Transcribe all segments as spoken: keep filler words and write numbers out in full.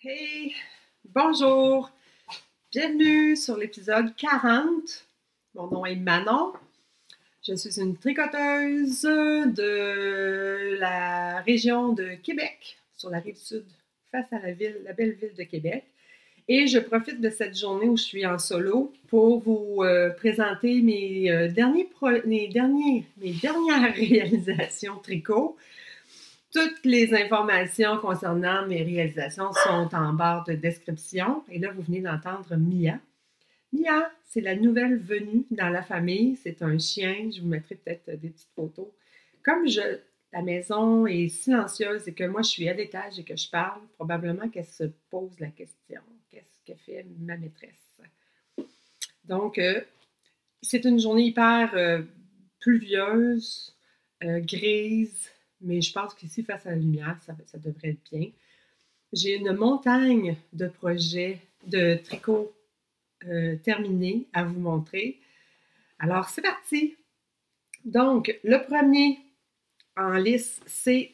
Hey, bonjour, bienvenue sur l'épisode quarante. Mon nom est Manon. Je suis une tricoteuse de la région de Québec, sur la rive sud, face à la ville, la belle ville de Québec. Et je profite de cette journée où je suis en solo pour vous euh, présenter mes, euh, derniers pro mes, derniers, mes dernières réalisations tricot. Toutes les informations concernant mes réalisations sont en barre de description. Et là, vous venez d'entendre Mia. Mia, c'est la nouvelle venue dans la famille. C'est un chien. Je vous mettrai peut-être des petites photos. Comme je, la maison est silencieuse et que moi, je suis à l'étage et que je parle, probablement qu'elle se pose la question. Qu'est-ce que fait ma maîtresse? Donc, euh, c'est une journée hyper euh, pluvieuse, euh, grise, mais je pense qu'ici, face à la lumière, ça, ça devrait être bien. J'ai une montagne de projets de tricot euh, terminés à vous montrer. Alors, c'est parti! Donc, le premier en liste, c'est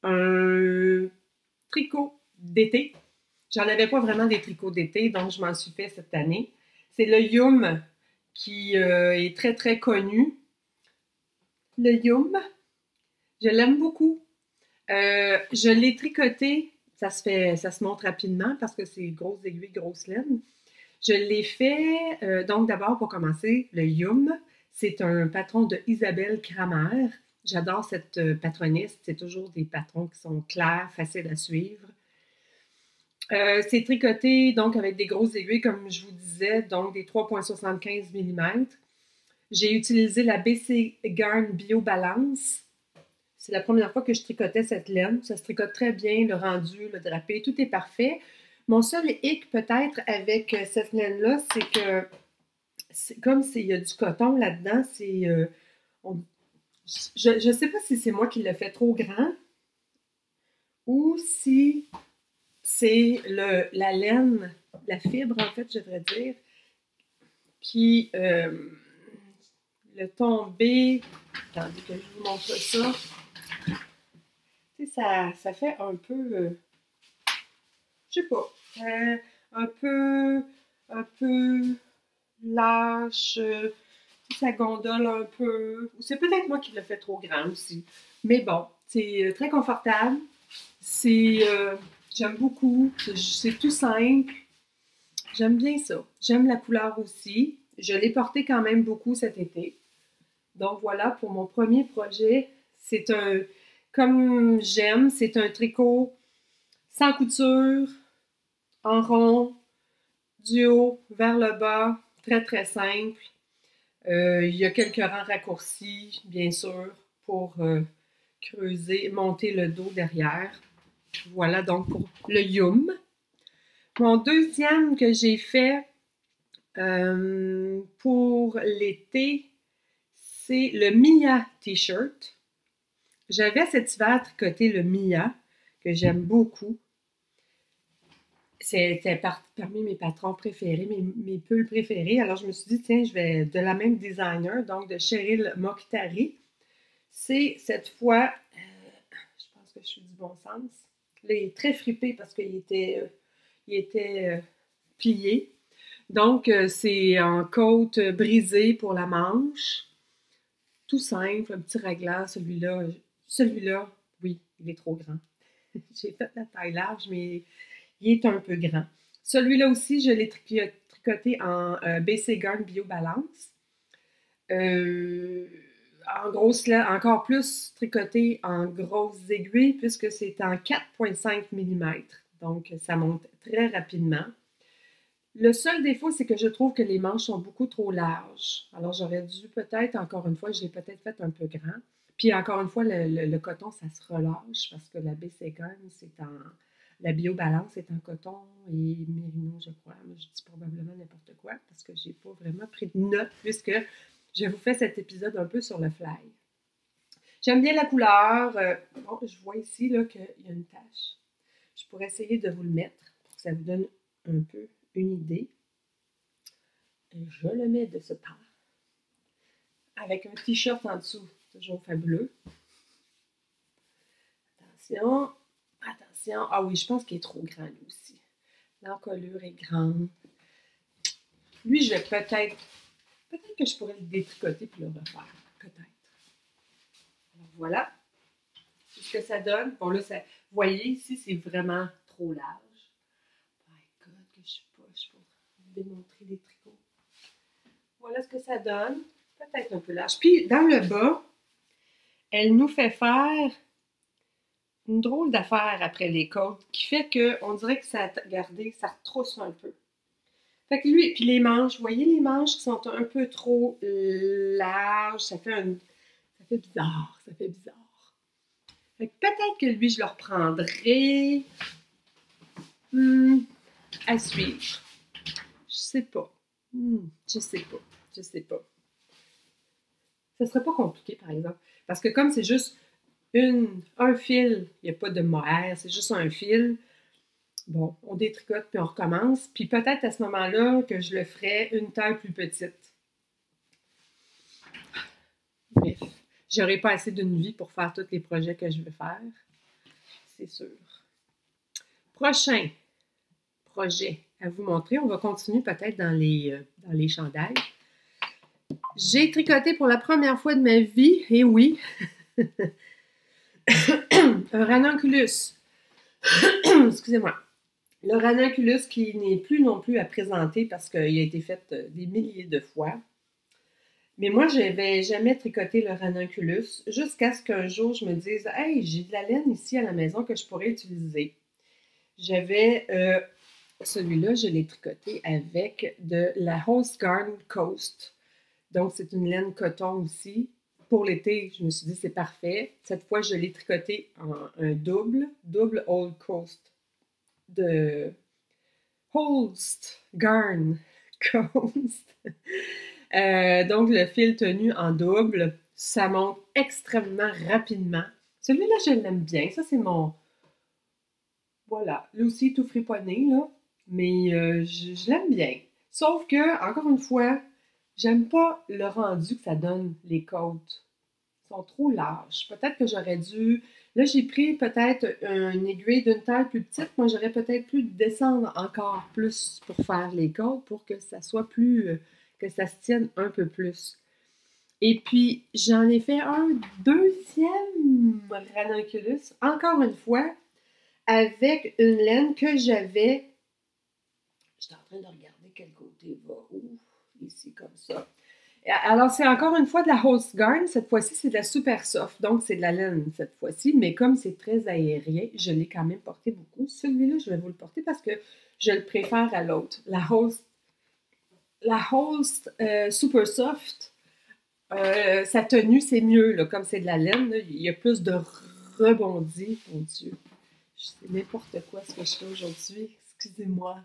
un tricot d'été. J'en avais pas vraiment des tricots d'été, donc je m'en suis fait cette année. C'est le Yum qui euh, est très, très connu. Le Yum, je l'aime beaucoup. Euh, je l'ai tricoté, ça se fait, ça se monte rapidement parce que c'est grosses aiguilles, grosses laines. Je l'ai fait, euh, donc d'abord pour commencer, le Yum, c'est un patron de Isabelle Kramer. J'adore cette euh, patroniste, c'est toujours des patrons qui sont clairs, faciles à suivre. Euh, c'est tricoté donc avec des grosses aiguilles, comme je vous disais, donc des trois virgule soixante-quinze millimètres. J'ai utilisé la B C Garn Bio Balance. C'est la première fois que je tricotais cette laine. Ça se tricote très bien, le rendu, le drapé, tout est parfait. Mon seul hic peut-être avec cette laine-là, c'est que c'est comme s'il y a du coton là-dedans, c'est... Euh, on, je ne sais pas si c'est moi qui l'ai fait trop grand ou si c'est le, la laine, la fibre en fait, je devrais dire, qui... Euh, le tombé... Attendez que je vous montre ça. Ça, ça fait un peu, euh, je sais pas, euh, un peu, un peu lâche, euh, ça gondole un peu. C'est peut-être moi qui l'ai fait trop grand aussi. Mais bon, c'est très confortable. C'est, euh, j'aime beaucoup. C'est tout simple. J'aime bien ça. J'aime la couleur aussi. Je l'ai porté quand même beaucoup cet été. Donc voilà pour mon premier projet. C'est un... Comme j'aime, c'est un tricot sans couture, en rond, du haut vers le bas, très très simple. Euh, il y a quelques rangs raccourcis, bien sûr, pour euh, creuser, monter le dos derrière. Voilà donc pour le Yum. Mon deuxième que j'ai fait euh, pour l'été, c'est le Mia T-shirt. J'avais cet hiver tricoté le Mia, que j'aime beaucoup. C'était par, parmi mes patrons préférés, mes, mes pulls préférés. Alors, je me suis dit, tiens, je vais de la même designer, donc de Cheryl Mokhtari. C'est cette fois, euh, je pense que je suis du bon sens. Là, il est très fripé parce qu'il était, euh, il était euh, plié. Donc, euh, c'est en côte brisée pour la manche. Tout simple, un petit raglan, celui-là. Celui-là, oui, il est trop grand. J'ai fait la taille large, mais il est un peu grand. Celui-là aussi, je l'ai tricoté en euh, B C Garn Bio Balance. Euh, en grosse laine, encore plus tricoté en grosses aiguilles, puisque c'est en quatre virgule cinq millimètres. Donc, ça monte très rapidement. Le seul défaut, c'est que je trouve que les manches sont beaucoup trop larges. Alors, j'aurais dû peut-être, encore une fois, je l'ai peut-être fait un peu grand. Puis, encore une fois, le, le, le coton, ça se relâche parce que la B C Garn, c'est en... La biobalance est en coton et mérino, je crois. Mais je dis probablement n'importe quoi parce que je n'ai pas vraiment pris de notes puisque je vous fais cet épisode un peu sur le fly. J'aime bien la couleur. Bon, je vois ici là, qu'il y a une tache. Je pourrais essayer de vous le mettre pour que ça vous donne un peu une idée. Et je le mets de ce pas. Avec un t-shirt en dessous. Toujours fabuleux. Attention. Attention. Ah oui, je pense qu'il est trop grand lui aussi. L'encolure est grande. Lui, je vais peut-être, peut-être que je pourrais le détricoter puis le refaire. Peut-être. Alors voilà. C'est ce que ça donne. Bon là, ça, vous voyez, ici, c'est vraiment trop large. My God, que je suis poche pour démontrer les tricots. Voilà ce que ça donne. Peut-être un peu large. Puis, dans le bas, elle nous fait faire une drôle d'affaire après les côtes qui fait qu'on dirait que ça, regardez, ça retrousse un peu. Fait que lui, puis les manches, vous voyez les manches qui sont un peu trop larges, ça fait un, ça fait bizarre, ça fait bizarre. Fait que peut-être que lui, je le reprendrai hmm, à suivre. Je sais pas. Hmm, je sais pas. Je sais pas. Ça serait pas compliqué, par exemple. Parce que comme c'est juste une, un fil, il n'y a pas de mohair, c'est juste un fil. Bon, on détricote puis on recommence. Puis peut-être à ce moment-là que je le ferai une taille plus petite. Bref, j'aurai pas assez d'une vie pour faire tous les projets que je veux faire. C'est sûr. Prochain projet à vous montrer. On va continuer peut-être dans les, euh, dans les chandails. J'ai tricoté pour la première fois de ma vie, et oui, un ranunculus. Excusez-moi. Le ranunculus qui n'est plus non plus à présenter parce qu'il a été fait des milliers de fois. Mais moi, je n'avais jamais tricoté le ranunculus jusqu'à ce qu'un jour, je me dise « Hey, j'ai de la laine ici à la maison que je pourrais utiliser. » J'avais, euh, celui-là, je l'ai tricoté avec de la Holzgarn Coast. Donc, c'est une laine coton aussi. Pour l'été, je me suis dit, c'est parfait. Cette fois, je l'ai tricoté en un double, double Old Coast de Holzgarn Coast. euh, donc, le fil tenu en double, ça monte extrêmement rapidement. Celui-là, je l'aime bien. Ça, c'est mon... Voilà. Lui aussi, tout friponné, là. Mais euh, je, je l'aime bien. Sauf que, encore une fois, j'aime pas le rendu que ça donne les côtes. Ils sont trop larges. Peut-être que j'aurais dû... Là, j'ai pris peut-être une aiguille d'une taille plus petite. Moi, j'aurais peut-être pu descendre encore plus pour faire les côtes, pour que ça soit plus... que ça se tienne un peu plus. Et puis, j'en ai fait un deuxième ranunculus, encore une fois, avec une laine que j'avais... J'étais en train de regarder quel côté va. Ouf, ici, comme ça. Alors, c'est encore une fois de la Holzgarn. Cette fois-ci, c'est de la Super Soft. Donc, c'est de la laine cette fois-ci. Mais comme c'est très aérien, je l'ai quand même porté beaucoup. Celui-là, je vais vous le porter parce que je le préfère à l'autre. La Holz, la Holz euh, Super Soft, euh, sa tenue, c'est mieux. Là, comme c'est de la laine, là, il y a plus de rebondis. Mon Dieu, je sais n'importe quoi ce que je fais aujourd'hui. Excusez-moi.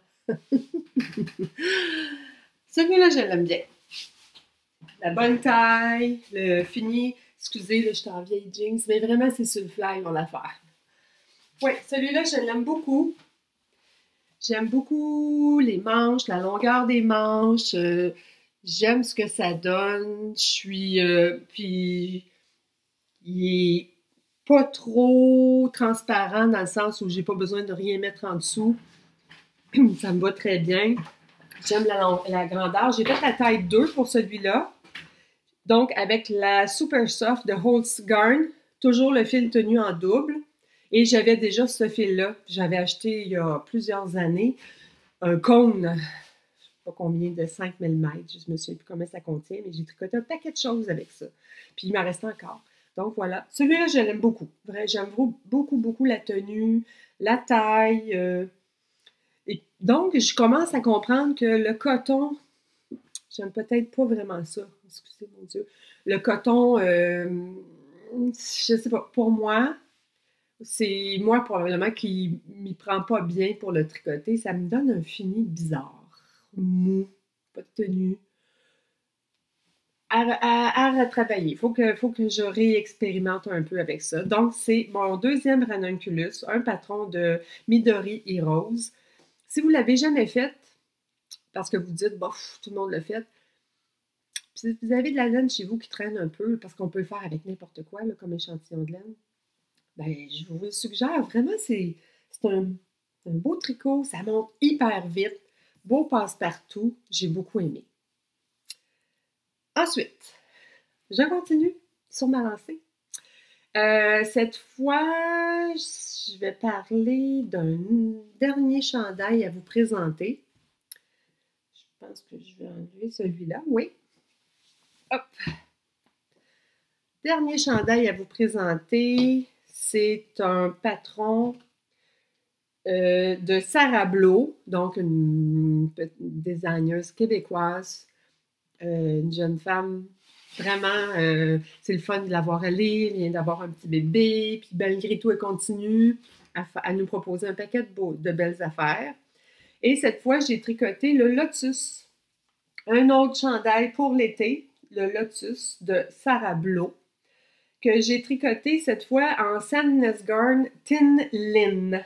Celui-là, je l'aime bien. La bonne taille, le fini. Excusez, là, je suis en vieille jeans, mais vraiment, c'est sur le fly, mon affaire. Oui, celui-là, je l'aime beaucoup. J'aime beaucoup les manches, la longueur des manches. Euh, J'aime ce que ça donne. Je suis... Euh, puis, il est pas trop transparent dans le sens où j'ai pas besoin de rien mettre en dessous. Ça me va très bien. J'aime la, la grandeur. J'ai fait la taille deux pour celui-là. Donc, avec la Super Soft de Holzgarn, toujours le fil tenu en double. Et j'avais déjà ce fil-là. J'avais acheté il y a plusieurs années un cône, je ne sais pas combien, de cinq millimètres. Je ne me souviens plus combien ça contient, mais j'ai tricoté un paquet de choses avec ça. Puis il m'en reste encore. Donc voilà. Celui-là, je l'aime beaucoup. J'aime beaucoup, beaucoup la tenue, la taille. Euh, et donc, je commence à comprendre que le coton, j'aime peut-être pas vraiment ça. Excusez mon Dieu. Le coton, euh, je sais pas, pour moi, c'est moi probablement qui m'y prend pas bien pour le tricoter. Ça me donne un fini bizarre, mou, pas de tenue. À, à, à retravailler. Il faut que, faut que je réexpérimente un peu avec ça. Donc, c'est mon deuxième ranunculus, un patron de Midori et Rose. Si vous ne l'avez jamais fait, parce que vous dites, bof, tout le monde l'a fait, si vous avez de la laine chez vous qui traîne un peu, parce qu'on peut le faire avec n'importe quoi, là, comme échantillon de laine, ben, je vous le suggère. Vraiment, c'est un, C'est un beau tricot, ça monte hyper vite. Beau passe-partout, j'ai beaucoup aimé. Ensuite, je continue sur ma lancée. Euh, cette fois, je vais parler d'un dernier chandail à vous présenter. Je pense que je vais enlever celui-là, oui. Hop! Dernier chandail à vous présenter, c'est un patron euh, de Sarah Blo, donc une, une designeuse québécoise, euh, une jeune femme. Vraiment, euh, c'est le fun de la voir aller, elle vient d'avoir un petit bébé, puis malgré tout, elle continue à, à nous proposer un paquet de, beau, de belles affaires. Et cette fois, j'ai tricoté le Lotus, un autre chandail pour l'été, le Lotus de Sarah Blo, que j'ai tricoté cette fois en Sandnes Garn Thin Lin.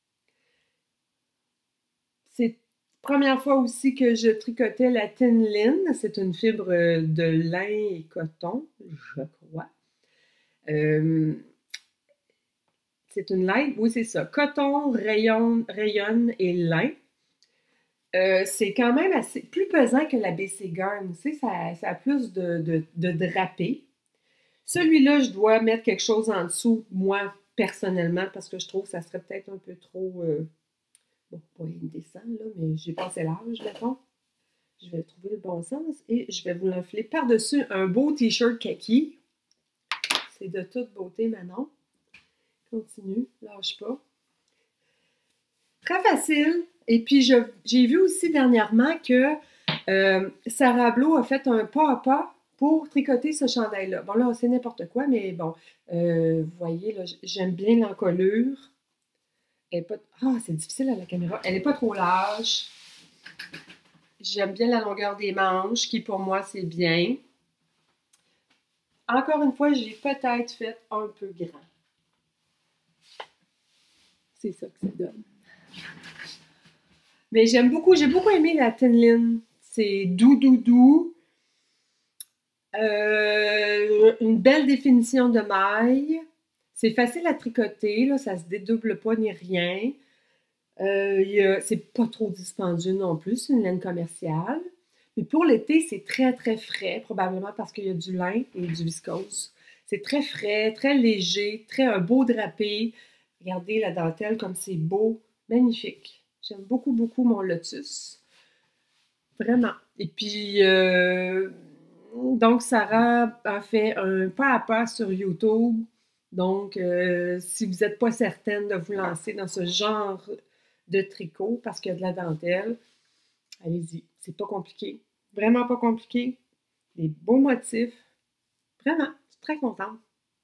C'est la première fois aussi que je tricotais la Thin Lin. C'est une fibre de lin et coton, je crois. Euh, c'est une laine, oui c'est ça, coton, rayon, rayonne et lin. Euh, c'est quand même assez plus pesant que la B C Garn, tu sais, ça, ça a plus de, de, de drapé. Celui-là, je dois mettre quelque chose en dessous, moi, personnellement, parce que je trouve que ça serait peut-être un peu trop, euh, bon, pas indécent, là, mais j'ai passé l'âge, mettons. Je vais trouver le bon sens et je vais vous l'enfiler par-dessus un beau t-shirt kaki. C'est de toute beauté, Manon. Continue, lâche pas. Très facile. Et puis, j'ai vu aussi dernièrement que euh, Sarah Blo a fait un pas à pas pour tricoter ce chandail-là. Bon, là, c'est n'importe quoi, mais bon, euh, vous voyez, j'aime bien l'encolure. Elle est pas... Ah, c'est difficile à la caméra. Elle n'est pas trop large. J'aime bien la longueur des manches, qui pour moi, c'est bien. Encore une fois, j'ai peut-être fait un peu grand. C'est ça que ça donne. Mais j'aime beaucoup, j'ai beaucoup aimé la Thin Lin. C'est doux, doux, doux. Euh, une belle définition de maille. C'est facile à tricoter, là, ça se dédouble pas ni rien. Euh, c'est pas trop dispendieux non plus, c'est une laine commerciale. Mais pour l'été, c'est très, très frais, probablement parce qu'il y a du lin et du viscose. C'est très frais, très léger, très un beau drapé. Regardez la dentelle comme c'est beau, magnifique. J'aime beaucoup, beaucoup mon Lotus. Vraiment. Et puis, euh, donc, Sarah a fait un pas à pas sur YouTube. Donc, euh, si vous n'êtes pas certaine de vous lancer dans ce genre de tricot, parce qu'il y a de la dentelle, allez-y. C'est pas compliqué. Vraiment pas compliqué. Des beaux motifs. Vraiment, je suis très contente.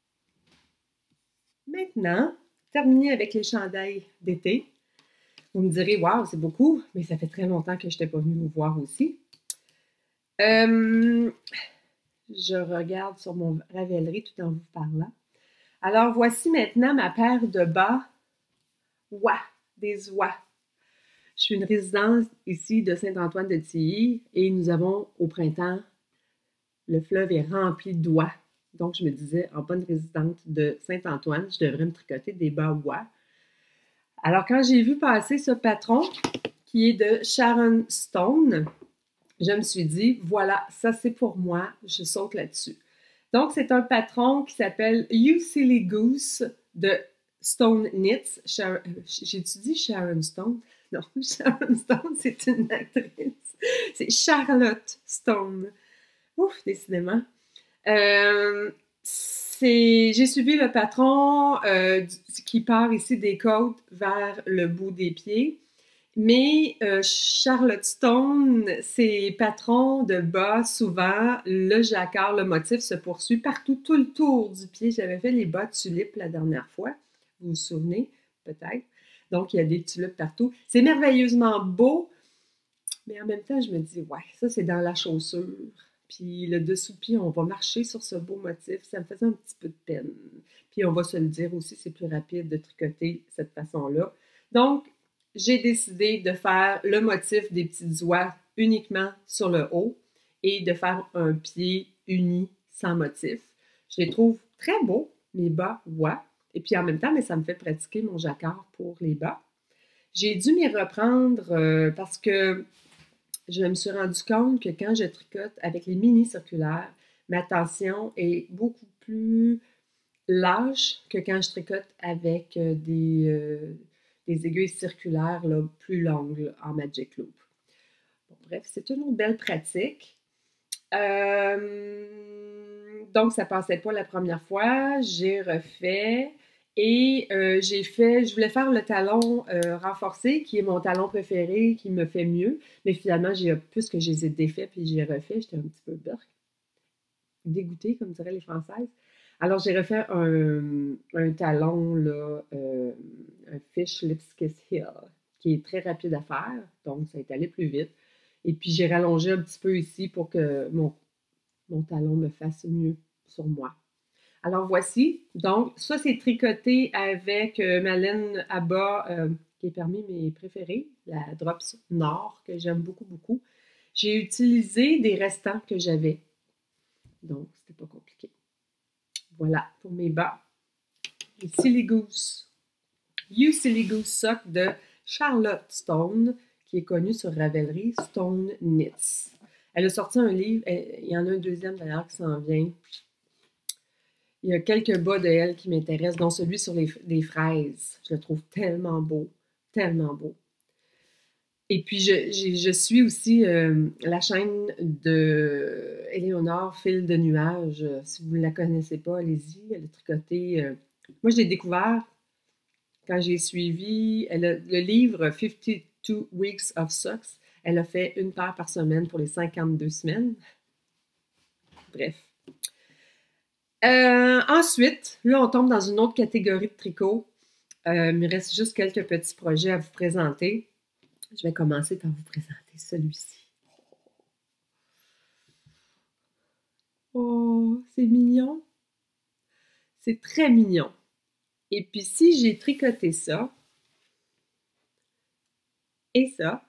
Maintenant, terminer avec les chandails d'été. Vous me direz, waouh, c'est beaucoup, mais ça fait très longtemps que je n'étais pas venue vous voir aussi. Euh, je regarde sur mon Ravelry tout en vous parlant. Alors, voici maintenant ma paire de bas oies, des oies. Je suis une résidente ici de Saint-Antoine-de-Tilly et nous avons au printemps, le fleuve est rempli d'oies. Donc, je me disais, en bonne résidente de Saint-Antoine, je devrais me tricoter des bas oies. Alors, quand j'ai vu passer ce patron, qui est de Sharon Stone, je me suis dit, voilà, ça c'est pour moi, je saute là-dessus. Donc, c'est un patron qui s'appelle You Silly Goose de Stone Knits. J'ai-tu dit Sharon Stone? Non, Sharon Stone, c'est une actrice. C'est Charlotte Stone. Ouf, décidément. Euh, j'ai suivi le patron euh, qui part ici des côtes vers le bout des pieds. Mais euh, Charlotte Stone, ses patrons de bas, souvent, le jacquard, le motif se poursuit partout, tout le tour du pied. J'avais fait les bas tulipes la dernière fois, vous vous souvenez, peut-être. Donc, il y a des tulipes partout. C'est merveilleusement beau, mais en même temps, je me dis, ouais, ça, c'est dans la chaussure. Puis le dessous-pied, on va marcher sur ce beau motif. Ça me faisait un petit peu de peine. Puis on va se le dire aussi, c'est plus rapide de tricoter cette façon-là. Donc, j'ai décidé de faire le motif des petites oies uniquement sur le haut et de faire un pied uni sans motif. Je les trouve très beaux, mes bas oies. Et puis en même temps, mais ça me fait pratiquer mon jacquard pour les bas. J'ai dû m'y reprendre euh, parce que je me suis rendu compte que quand je tricote avec les mini circulaires, ma tension est beaucoup plus lâche que quand je tricote avec euh, des, euh, des aiguilles circulaires là, plus longues en Magic Loop. Bon, bref, c'est une autre belle pratique. Euh, donc, ça ne passait pas la première fois. J'ai refait et euh, j'ai fait, je voulais faire le talon euh, renforcé, qui est mon talon préféré, qui me fait mieux. Mais finalement, j'ai, puisque je les ai défaits puis j'ai refait, j'étais un petit peu dégoûtée, comme diraient les Françaises. Alors, j'ai refait un, un talon, là, euh, un Fish Lips Kiss Heel, qui est très rapide à faire, donc ça est allé plus vite. Et puis, j'ai rallongé un petit peu ici pour que mon, mon talon me fasse mieux sur moi. Alors, voici. Donc, ça, c'est tricoté avec euh, ma laine à bas, euh, qui est parmi mes préférés, la Drops Nord, que j'aime beaucoup, beaucoup. J'ai utilisé des restants que j'avais. Donc, c'était pas compliqué. Voilà pour mes bas. Les Silly Goose. You Silly Goose Sock de Charlotte Stone, qui est connue sur Ravelry, Stone Knits. Elle a sorti un livre, il y en a un deuxième d'ailleurs qui s'en vient. Il y a quelques bas de elle qui m'intéressent, dont celui sur les, les fraises. Je le trouve tellement beau, tellement beau. Et puis, je, je, je suis aussi euh, la chaîne de Éléonore Fil de Nuages. Si vous ne la connaissez pas, allez-y. Elle a tricoté. Euh... Moi, je l'ai découvert quand j'ai suivi elle a, le livre fifty-two Weeks of Socks. Elle a fait une paire par semaine pour les cinquante-deux semaines. Bref. Euh, ensuite, là, on tombe dans une autre catégorie de tricot. Euh, il me reste juste quelques petits projets à vous présenter. Je vais commencer par vous présenter celui-ci. Oh, c'est mignon. C'est très mignon. Et puis, si j'ai tricoté ça et ça,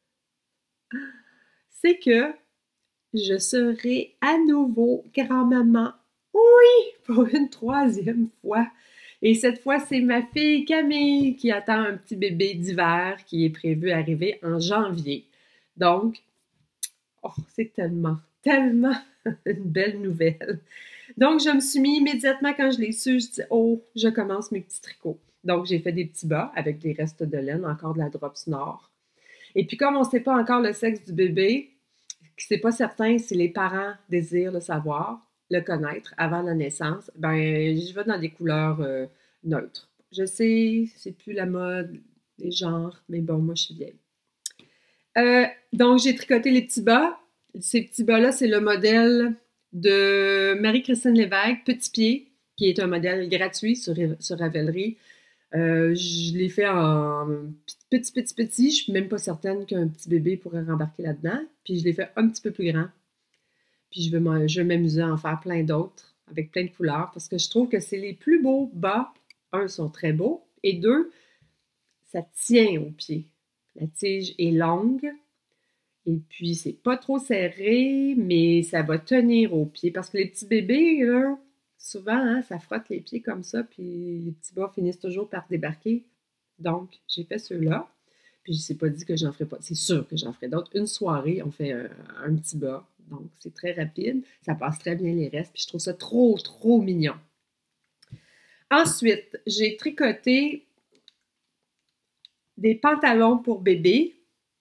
c'est que je serai à nouveau grand-maman. Oui, pour une troisième fois. Et cette fois, c'est ma fille Camille qui attend un petit bébé d'hiver qui est prévu arriver en janvier. Donc, oh, c'est tellement, tellement une belle nouvelle. Donc, je me suis mis immédiatement quand je l'ai su, je dis « Oh, je commence mes petits tricots ». Donc, j'ai fait des petits bas avec des restes de laine, encore de la Drops Nord. Et puis, comme on ne sait pas encore le sexe du bébé, c'est pas certain si les parents désirent le savoir, le connaître avant la naissance, ben je vais dans des couleurs euh, neutres. Je sais, c'est plus la mode, les genres, mais bon, moi, je suis vieille. Euh, donc, j'ai tricoté les petits bas. Ces petits bas-là, c'est le modèle de Marie-Christine Lévesque, Petit Pied, qui est un modèle gratuit sur, sur Ravelry. Euh, je l'ai fait en petit, petit, petit. Je suis même pas certaine qu'un petit bébé pourrait rembarquer là-dedans. Puis je l'ai fait un petit peu plus grand. Puis je vais, je vais m'amuser à en faire plein d'autres avec plein de couleurs parce que je trouve que c'est les plus beaux bas. Un, sont très beaux. Et deux, ça tient au pied. La tige est longue. Et puis, c'est pas trop serré, mais ça va tenir au pied. Parce que les petits bébés, là, souvent, hein, ça frotte les pieds comme ça, puis les petits bas finissent toujours par débarquer. Donc, j'ai fait ceux-là. Puis, je ne sais pas dit que j'en ferai pas. C'est sûr que j'en ferai d'autres. Une soirée, on fait un, un petit bas. Donc, c'est très rapide. Ça passe très bien les restes. Puis, je trouve ça trop, trop mignon. Ensuite, j'ai tricoté des pantalons pour bébé.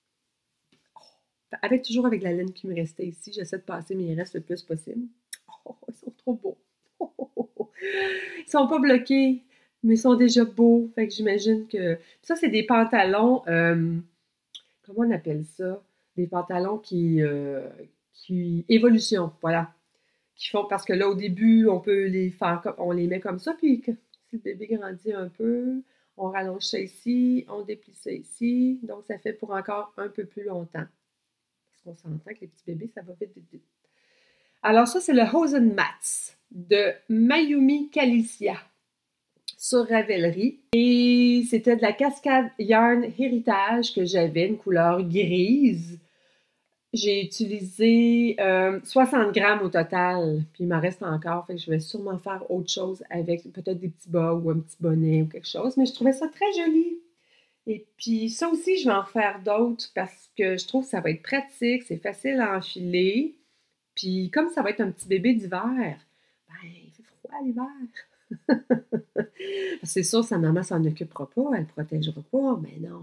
Avec toujours avec la laine qui me restait ici, j'essaie de passer mes restes le plus possible. Oh, ils sont trop beaux. Oh, oh, oh, oh. Ils sont pas bloqués, mais ils sont déjà beaux. Fait que j'imagine que... Ça, c'est des pantalons... Euh... Comment on appelle ça? Des pantalons qui... Euh... qui... Évolution, voilà. Qui font... Parce que là, au début, on peut les faire comme... On les met comme ça, puis si le bébé grandit un peu, on rallonge ça ici, on déplie ça ici. Donc, ça fait pour encore un peu plus longtemps. On s'entend que les petits bébés, ça va vite, vite, vite. Alors ça, c'est le Hosen Mats de Mayumi Calicia sur Ravelry. Et c'était de la Cascade Yarn Héritage que j'avais, une couleur grise. J'ai utilisé euh, soixante grammes au total, puis il m'en reste encore, fait que je vais sûrement faire autre chose avec peut-être des petits bas ou un petit bonnet ou quelque chose, mais je trouvais ça très joli. Et puis ça aussi, je vais en faire d'autres parce que je trouve que ça va être pratique, c'est facile à enfiler. Puis comme ça va être un petit bébé d'hiver, ben il fait froid l'hiver. C'est sûr, sa maman s'en occupera pas, elle ne protégera pas, mais non.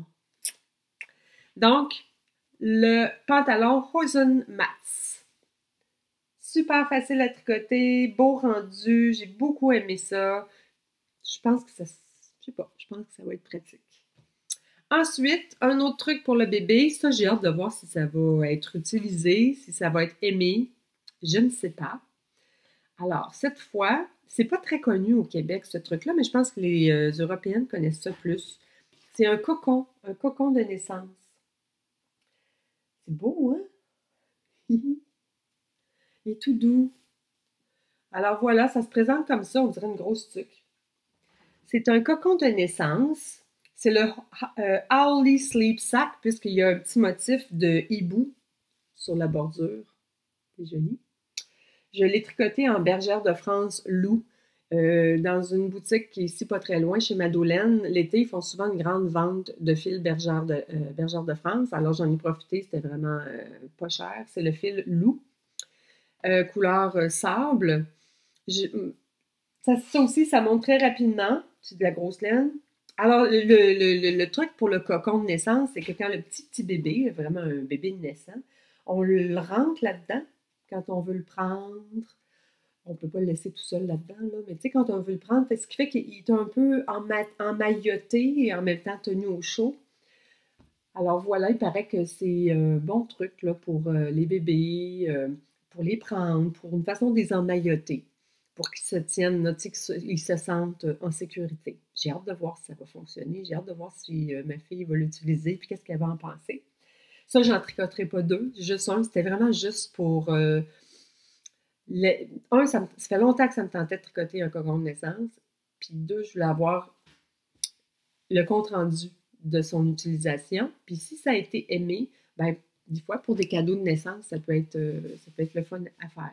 Donc, le pantalon Hosen Mats. Super facile à tricoter, beau rendu, j'ai beaucoup aimé ça. Je pense que ça, je sais pas, je pense que ça va être pratique. Ensuite, un autre truc pour le bébé, ça j'ai hâte de voir si ça va être utilisé, si ça va être aimé, je ne sais pas. Alors, cette fois, c'est pas très connu au Québec ce truc-là, mais je pense que les euh, Européennes connaissent ça plus. C'est un cocon, un cocon de naissance. C'est beau, hein? Il est tout doux. Alors voilà, ça se présente comme ça, on dirait une grosse tuque. C'est un cocon de naissance. C'est le euh, Howley Sleep Sack, puisqu'il y a un petit motif de hibou sur la bordure. C'est joli. Je l'ai tricoté en bergère de France Lou, euh, dans une boutique qui est ici pas très loin, chez Madeleine. L'été, ils font souvent une grande vente de fil bergère de, euh, bergère de France. Alors j'en ai profité, c'était vraiment euh, pas cher. C'est le fil Lou, euh, couleur euh, sable. Je, ça, ça aussi, ça monte très rapidement. C'est de la grosse laine. Alors, le, le, le, le truc pour le cocon de naissance, c'est que quand le petit, petit bébé, vraiment un bébé naissant, on le rentre là-dedans quand on veut le prendre. On ne peut pas le laisser tout seul là-dedans, là, mais tu sais, quand on veut le prendre, ce qui fait qu'il est un peu emmailloté et en même temps tenu au chaud. Alors voilà, il paraît que c'est un bon truc là, pour euh, les bébés, euh, pour les prendre, pour une façon de les emmailloter, pour qu'ils se tiennent, là, qu'ils se sentent en sécurité. J'ai hâte de voir si ça va fonctionner, j'ai hâte de voir si euh, ma fille va l'utiliser, puis qu'est-ce qu'elle va en penser. Ça, j'en tricoterai pas deux, juste un, c'était vraiment juste pour... Euh, les... Un, ça, me... ça fait longtemps que ça me tentait de tricoter un cocon de naissance, puis deux, je voulais avoir le compte-rendu de son utilisation. Puis si ça a été aimé, ben des fois, pour des cadeaux de naissance, ça peut être, euh, ça peut être le fun à faire.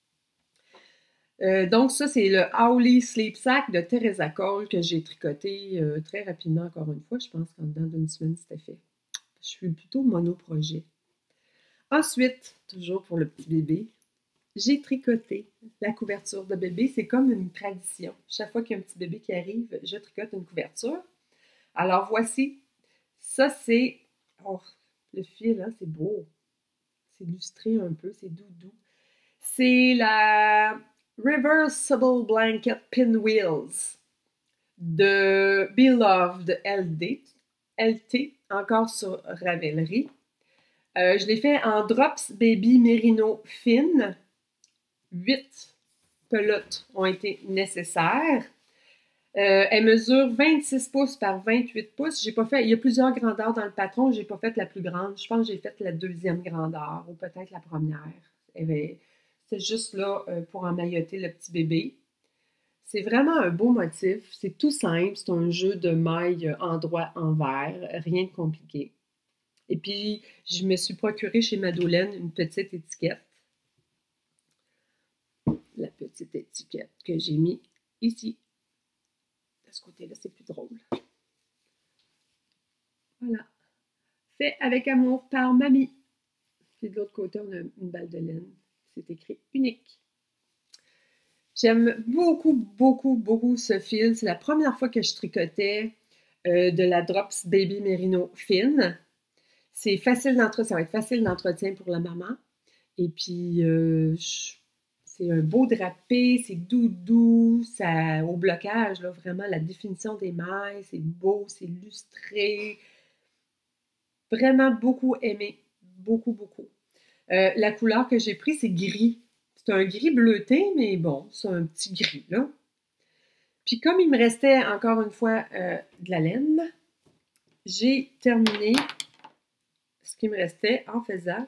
Euh, donc ça, c'est le Howley Sleep Sack de Teresa Cole que j'ai tricoté euh, très rapidement, encore une fois. Je pense qu'en dedans d'une semaine, c'était fait. Je suis plutôt monoprojet. Ensuite, toujours pour le petit bébé, j'ai tricoté la couverture de bébé. C'est comme une tradition. Chaque fois qu'il y a un petit bébé qui arrive, je tricote une couverture. Alors voici, ça c'est, oh, le fil, hein, c'est beau, c'est lustré un peu, c'est doudou. C'est la Reversible Blanket Pinwheels de Beloved L D, L T, encore sur Ravelry. Euh, je l'ai fait en Drops Baby Merino Fine. Huit pelotes ont été nécessaires. Euh, elle mesure vingt-six pouces par vingt-huit pouces. J'ai pas fait, il y a plusieurs grandeurs dans le patron, j'ai pas fait la plus grande. Je pense que j'ai fait la deuxième grandeur ou peut-être la première. C'est juste là euh, pour emmailloter le petit bébé. C'est vraiment un beau motif. C'est tout simple. C'est un jeu de mailles endroit-envers. Rien de compliqué. Et puis, je me suis procuré chez Madeleine une petite étiquette. La petite étiquette que j'ai mis ici. De ce côté-là, c'est plus drôle. Voilà. Fait avec amour par mamie. Puis de l'autre côté, on a une balle de laine. C'est écrit unique. J'aime beaucoup, beaucoup, beaucoup ce fil. C'est la première fois que je tricotais euh, de la Drops Baby Merino Fine. C'est facile d'entretien. Ça va être facile d'entretien pour la maman. Et puis, euh, c'est un beau drapé, c'est doudou, ça, au blocage, là, vraiment, la définition des mailles, c'est beau, c'est lustré. Vraiment beaucoup aimé. Beaucoup, beaucoup. Euh, la couleur que j'ai prise, c'est gris. C'est un gris bleuté, mais bon, c'est un petit gris, là. Puis comme il me restait, encore une fois, euh, de la laine, j'ai terminé ce qui me restait en faisant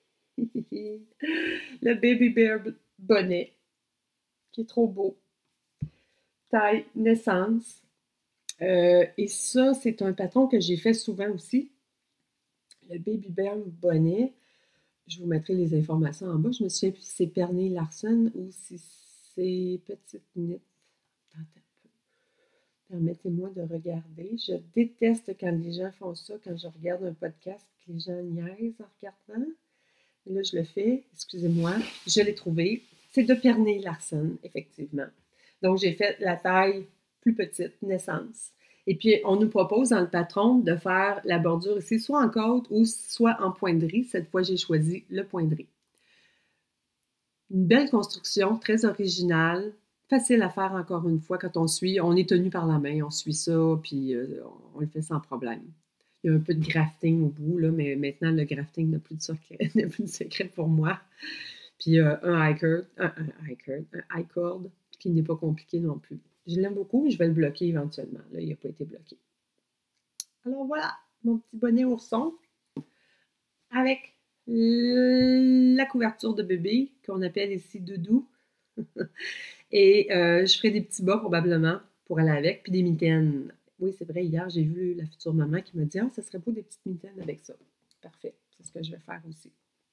le Baby Bear bonnet, qui est trop beau. Taille naissance. Euh, et ça, c'est un patron que j'ai fait souvent aussi. Le Baby Bear bonnet. Je vous mettrai les informations en bas. Je me souviens plus si c'est Pernille Larson ou si c'est Petite Knit. Permettez-moi de regarder. Je déteste quand les gens font ça, quand je regarde un podcast, que les gens niaisent en regardant. Et là, je le fais. Excusez-moi. Je l'ai trouvé. C'est de Pernille Larsen, effectivement. Donc, j'ai fait la taille plus petite, naissance. Et puis, on nous propose dans le patron de faire la bordure ici, soit en côte ou soit en pointerie. Cette fois, j'ai choisi le pointerie. Une belle construction, très originale, facile à faire encore une fois quand on suit. On est tenu par la main, on suit ça, puis euh, on le fait sans problème. Il y a un peu de grafting au bout, là, mais maintenant, le grafting n'a plus de secret, n'a plus de secret pour moi. Puis euh, un hiker, un, un hiker, un i-cord qui n'est pas compliqué non plus. Je l'aime beaucoup, mais je vais le bloquer éventuellement. Là, il n'a pas été bloqué. Alors voilà, mon petit bonnet ourson avec la couverture de bébé qu'on appelle ici doudou. Et euh, je ferai des petits bas probablement pour aller avec, puis des mitaines. Oui, c'est vrai, hier, j'ai vu la future maman qui m'a dit « Ah, ça serait beau des petites mitaines avec ça. » Parfait, c'est ce que je vais faire aussi.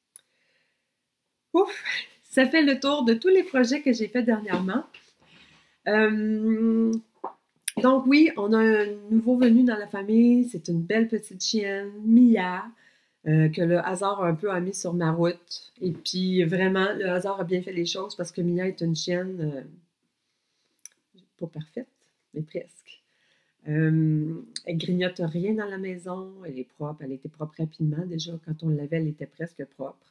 Ouf! Ça fait le tour de tous les projets que j'ai fait dernièrement. Euh, donc oui, on a un nouveau venu dans la famille. C'est une belle petite chienne, Mia, euh, que le hasard un peu a mis sur ma route. Et puis vraiment, le hasard a bien fait les choses parce que Mia est une chienne euh, pas parfaite, mais presque. Euh, elle grignote rien dans la maison, elle est propre, elle était propre rapidement. Déjà, quand on l'avait, elle était presque propre.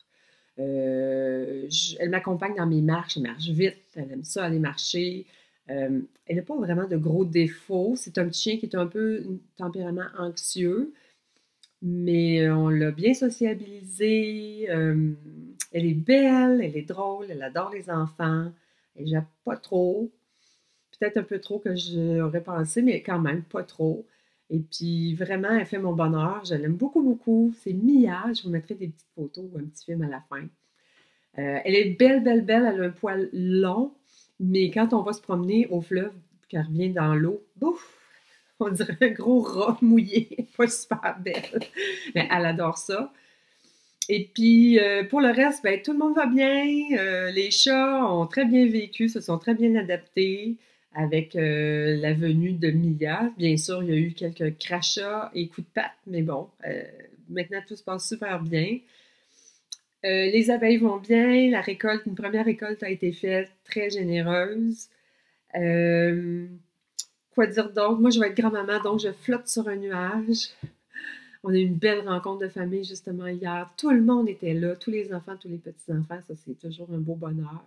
Euh, je, elle m'accompagne dans mes marches, elle marche vite, elle aime ça aller marcher. Euh, elle n'a pas vraiment de gros défauts. C'est un petit chien qui est un peu un tempérament anxieux, mais on l'a bien sociabilisé. Euh, elle est belle, elle est drôle, elle adore les enfants, elle jappe pas trop. Peut-être un peu trop que j'aurais pensé, mais quand même pas trop. Et puis vraiment, elle fait mon bonheur. Je l'aime beaucoup, beaucoup. C'est Mia. Je vous mettrai des petites photos ou un petit film à la fin. Euh, elle est belle, belle, belle. Elle a un poil long. Mais quand on va se promener au fleuve, qu'elle revient dans l'eau, bouf! On dirait un gros rat mouillé. Pas super belle. Mais elle adore ça. Et puis, euh, pour le reste, ben, tout le monde va bien. Euh, les chats ont très bien vécu, se sont très bien adaptés avec euh, la venue de Mia. Bien sûr, il y a eu quelques crachats et coups de patte, mais bon, euh, maintenant tout se passe super bien. Euh, les abeilles vont bien, la récolte, une première récolte a été faite, très généreuse. Euh, quoi dire d'autre? Moi, je vais être grand-maman, donc je flotte sur un nuage. On a eu une belle rencontre de famille justement hier. Tout le monde était là, tous les enfants, tous les petits-enfants. Ça, c'est toujours un beau bonheur.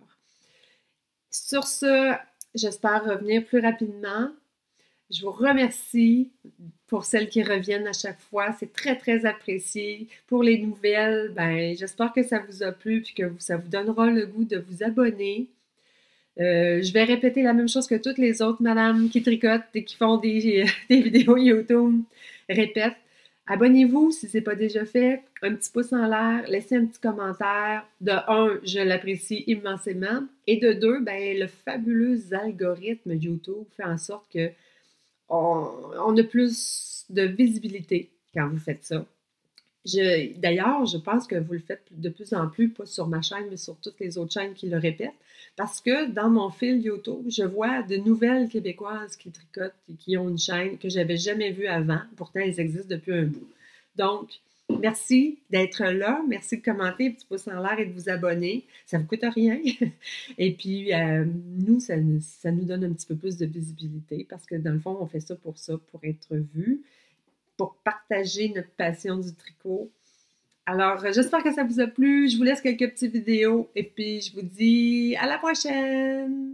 Sur ce, j'espère revenir plus rapidement. Je vous remercie pour celles qui reviennent à chaque fois. C'est très, très apprécié. Pour les nouvelles, ben, j'espère que ça vous a plu et que ça vous donnera le goût de vous abonner. Euh, je vais répéter la même chose que toutes les autres madames qui tricotent et qui font des, des vidéos YouTube. Répète. Abonnez-vous si ce n'est pas déjà fait. Un petit pouce en l'air. Laissez un petit commentaire. De un, je l'apprécie immensément. Et de deux, ben, le fabuleux algorithme YouTube fait en sorte que on, on a plus de visibilité quand vous faites ça. Je, d'ailleurs, je pense que vous le faites de plus en plus, pas sur ma chaîne, mais sur toutes les autres chaînes qui le répètent, parce que dans mon fil YouTube, je vois de nouvelles Québécoises qui tricotent et qui ont une chaîne que je n'avais jamais vue avant. Pourtant, elles existent depuis un bout. Donc, merci d'être là. Merci de commenter, petit pouce en l'air et de vous abonner. Ça ne vous coûte rien. Et puis, euh, nous, ça, ça nous donne un petit peu plus de visibilité parce que dans le fond, on fait ça pour ça, pour être vu, pour partager notre passion du tricot. Alors, j'espère que ça vous a plu. Je vous laisse quelques petites vidéos et puis je vous dis à la prochaine!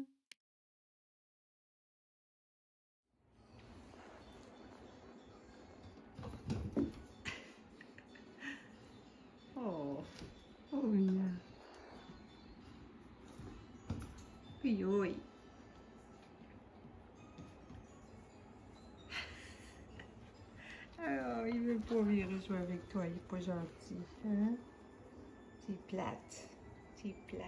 Oh, oh Mia. Oui, oui. Oh, il veut pas venir jouer avec toi, il est pas gentil. Hein? C'est plate. C'est plate.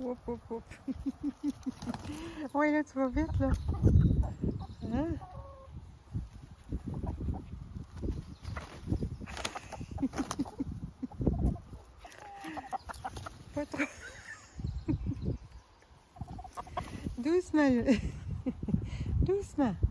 Oup, oup, oup. Ouais, là, tu vas vite, là. Hein? Pas trop. Doucement. Doucement.